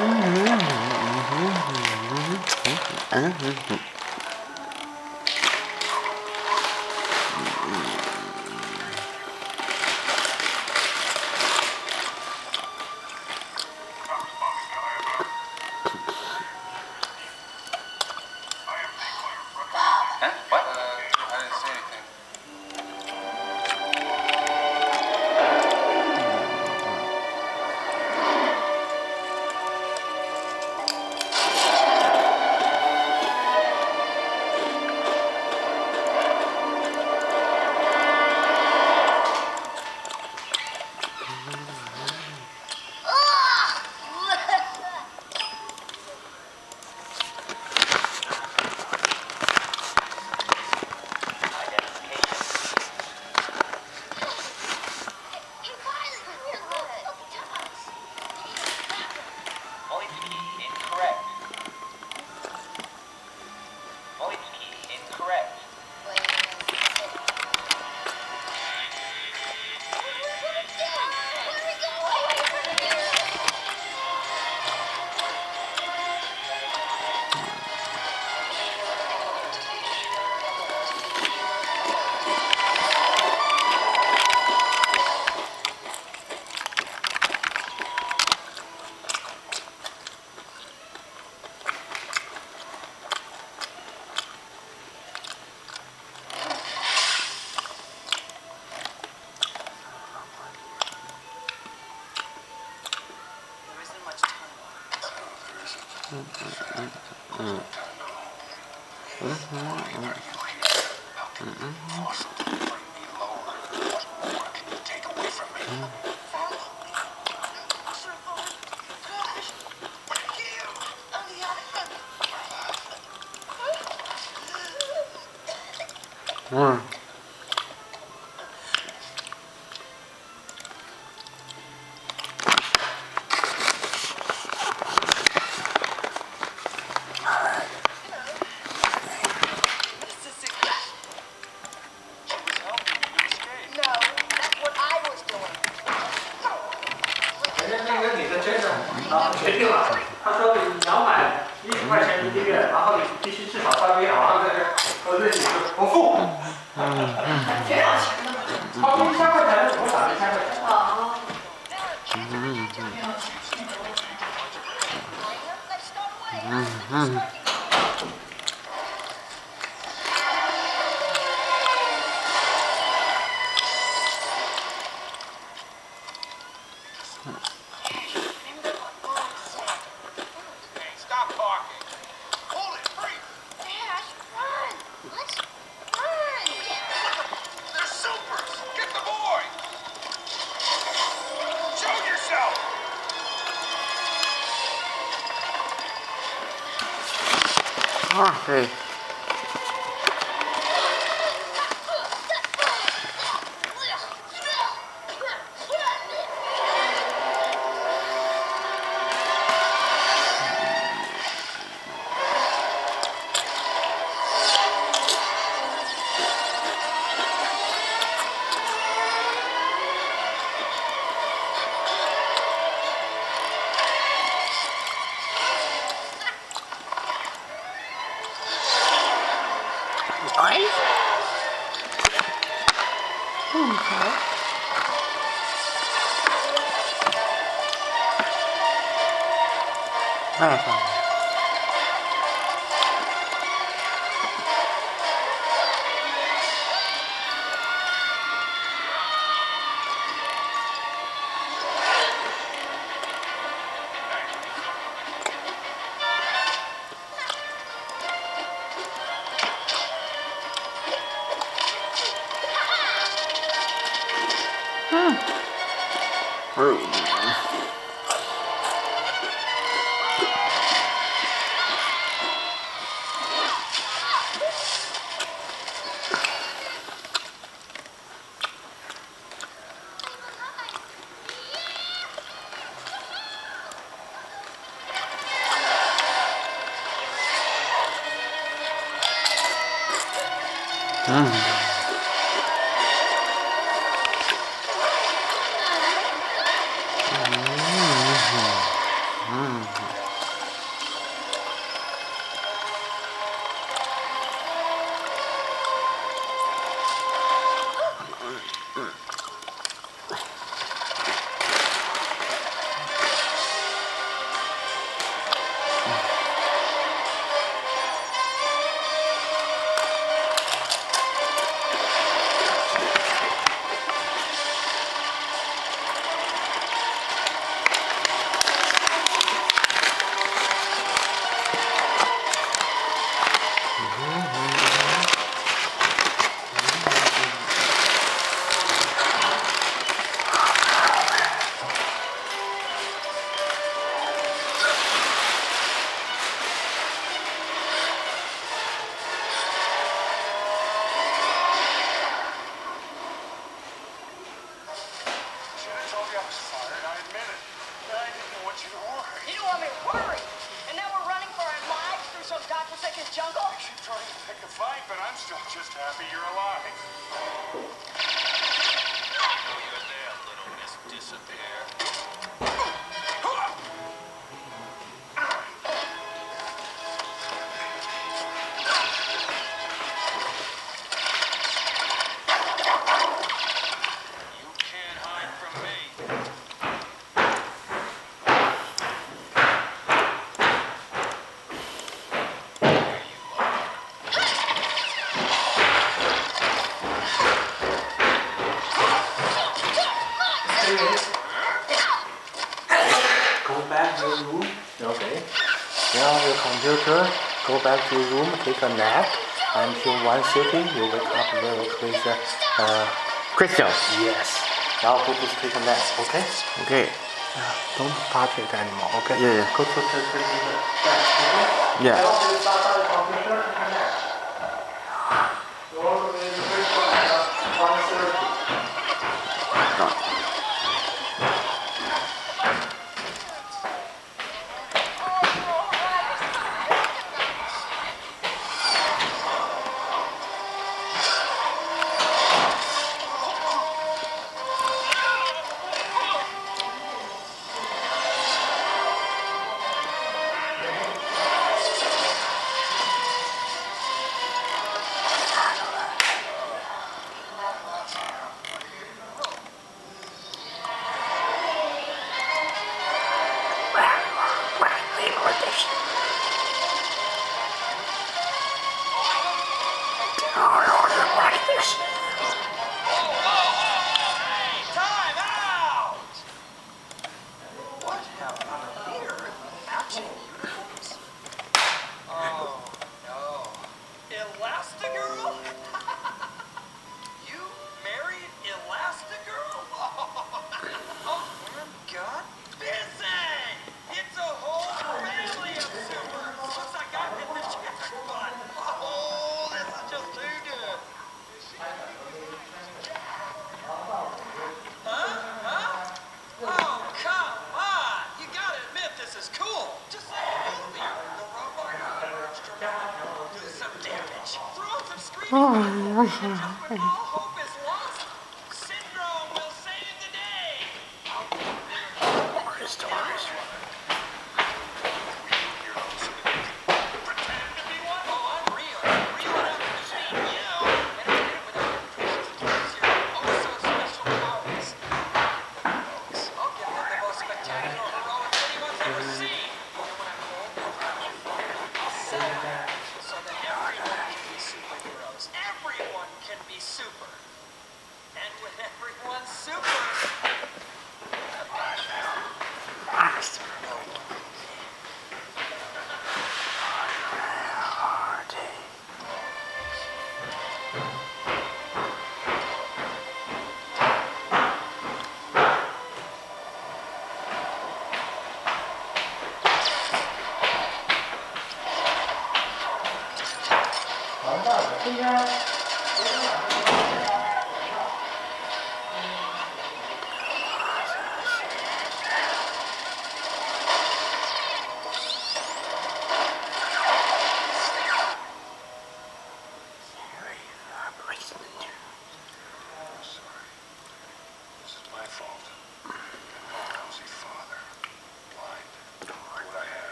决定了，他说你要买10块钱1个月，然后你必须至少3个月，然后在这合作你就我付。这样钱的，超过1000块钱的我打1000块钱。啊。 对。办法。 jungle? I keep trying to pick a fight, but I'm still just happy you're alive. Oh, you're there, little Miss Disappear. Computer, go back to your room, take a nap until 1:30. You wake up with Christian. Yes. Now go to take a nap. Okay. Okay. Don't touch it anymore. Okay. Yeah. Go to Yeah.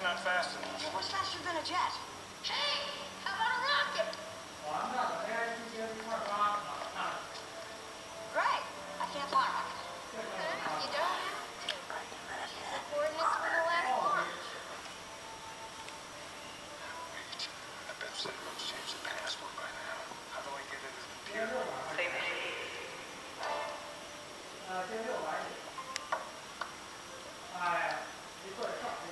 jet's not fast enough. What's faster than a jet? Hey, how about a rocket? Right. I can't fly a rocket. You don't have to. The coordinates from the last launch. I bet Cinnamons changed the password by now. How do I get into the computer? Same thing. 这600。哎，一个上。